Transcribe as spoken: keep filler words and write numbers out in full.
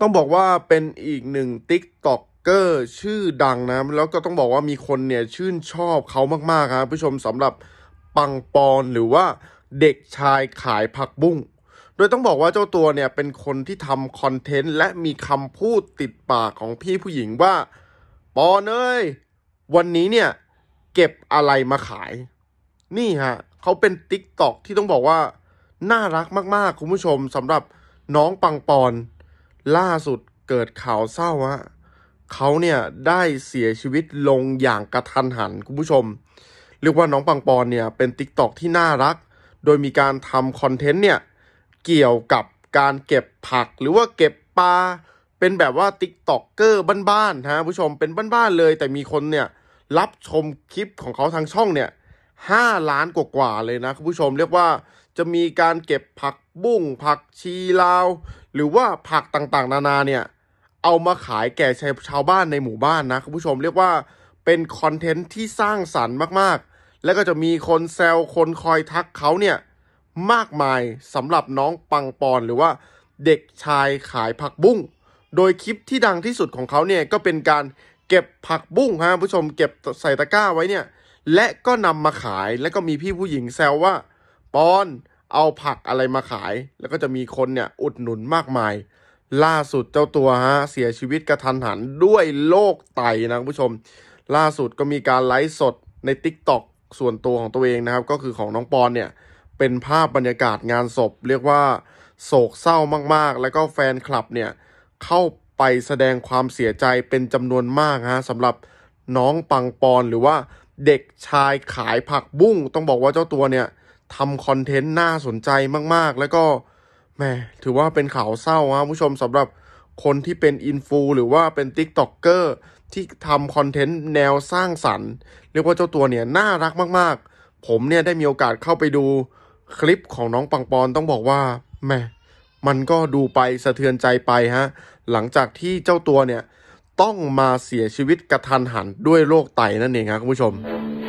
ต้องบอกว่าเป็นอีกหนึ่ง TikToker ชื่อดังนะแล้วก็ต้องบอกว่ามีคนเนี่ยชื่นชอบเขามากๆครับผู้ชมสำหรับปังปอนหรือว่าเด็กชายขายผักบุ้งโดยต้องบอกว่าเจ้าตัวเนี่ยเป็นคนที่ทำคอนเทนต์และมีคำพูดติดปากของพี่ผู้หญิงว่าปอนเอ้ยวันนี้เนี่ยเก็บอะไรมาขายนี่ฮะเขาเป็น TikTok ที่ต้องบอกว่าน่ารักมากๆคุณผู้ชมสำหรับน้องปังปอนล่าสุดเกิดข่าวเศร้าฮะเขาเนี่ยได้เสียชีวิตลงอย่างกระทันหันคุณผู้ชมเรียกว่าน้องปังปอนเนี่ยเป็น TikTok ที่น่ารักโดยมีการทำคอนเทนต์เนี่ยเกี่ยวกับการเก็บผักหรือว่าเก็บปลาเป็นแบบว่า TikToker บ้านๆฮะผู้ชมเป็นบ้านๆเลยแต่มีคนเนี่ยรับชมคลิปของเขาทางช่องเนี่ยห้าล้านกว่าๆเลยนะคุณผู้ชมเรียกว่าจะมีการเก็บผักบุ้งผักชีลาวหรือว่าผักต่างๆนานาเนี่ยเอามาขายแก่ชาวบ้านในหมู่บ้านนะคุณผู้ชมเรียกว่าเป็นคอนเทนต์ที่สร้างสรรค์มากๆแล้วก็จะมีคนแซวคนคอยทักเขาเนี่ยมากมายสำหรับน้องปังปอนหรือว่าเด็กชายขายผักบุ้งโดยคลิปที่ดังที่สุดของเขาเนี่ยก็เป็นการเก็บผักบุ้งฮะผู้ชมเก็บใส่ตะกร้าไว้เนี่ยและก็นำมาขายแล้วก็มีพี่ผู้หญิงแซวว่าปอนเอาผักอะไรมาขายแล้วก็จะมีคนเนี่ยอุดหนุนมากมายล่าสุดเจ้าตัวฮะเสียชีวิตกระทันหันด้วยโรคไตนะคุณผู้ชมล่าสุดก็มีการไลฟ์สดใน TikTok ส่วนตัวของตัวเองนะครับก็คือของน้องปอนเนี่ยเป็นภาพบรรยากาศงานศพเรียกว่าโศกเศร้ามากๆแล้วก็แฟนคลับเนี่ยเข้าไปแสดงความเสียใจเป็นจำนวนมากฮะสำหรับน้องปังปอนหรือว่าเด็กชายขายผักบุ้งต้องบอกว่าเจ้าตัวเนี่ยทำคอนเทนต์น่าสนใจมากๆแล้วก็แหมถือว่าเป็นข่าวเศร้าครับผู้ชมสำหรับคนที่เป็นอินฟูหรือว่าเป็น TikToker ที่ทำคอนเทนต์แนวสร้างสรรค์เรียกว่าเจ้าตัวเนี่ยน่ารักมากๆผมเนี่ยได้มีโอกาสเข้าไปดูคลิปของน้องปังปอนต้องบอกว่าแหมมันก็ดูไปสะเทือนใจไปฮะหลังจากที่เจ้าตัวเนี่ยต้องมาเสียชีวิตกระทันหันด้วยโรคไตนั่นเองครับคุณผู้ชม